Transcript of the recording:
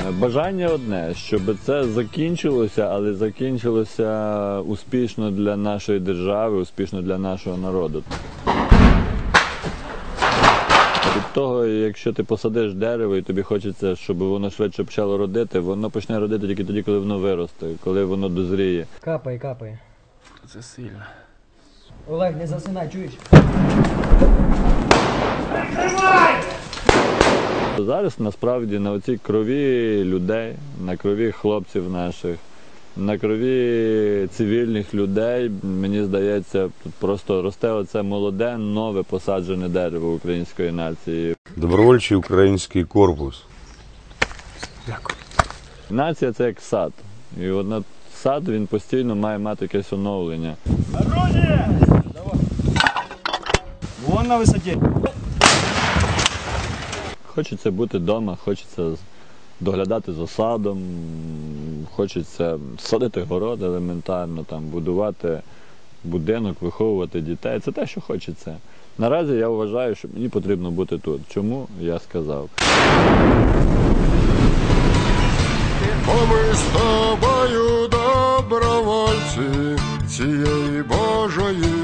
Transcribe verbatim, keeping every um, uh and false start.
Бажання одне, щоб це закінчилося, але закінчилося успішно для нашої держави, успішно для нашого народу. Від того, якщо ти посадиш дерево і тобі хочеться, щоб воно швидше почало родити, воно почне родити тільки тоді, коли воно виросте, коли воно дозріє. Капає, капає. Це сильно. Олег, не засинай, чуєш? Зараз насправді на оцій крові людей, на крові хлопців наших, на крові цивільних людей, мені здається, тут просто росте оце молоде, нове посаджене дерево української нації. Добровольчий український корпус. Дякую. Нація – це як сад. І от на сад він постійно має мати якесь оновлення. Орудие! Вон на висоті. Хочеться бути вдома, хочеться доглядати за садом, хочеться садити город елементарно, там, будувати будинок, виховувати дітей. Це те, що хочеться. Наразі я вважаю, що мені потрібно бути тут. Чому? Я сказав. Бо ми з тобою добровольці цієї Божої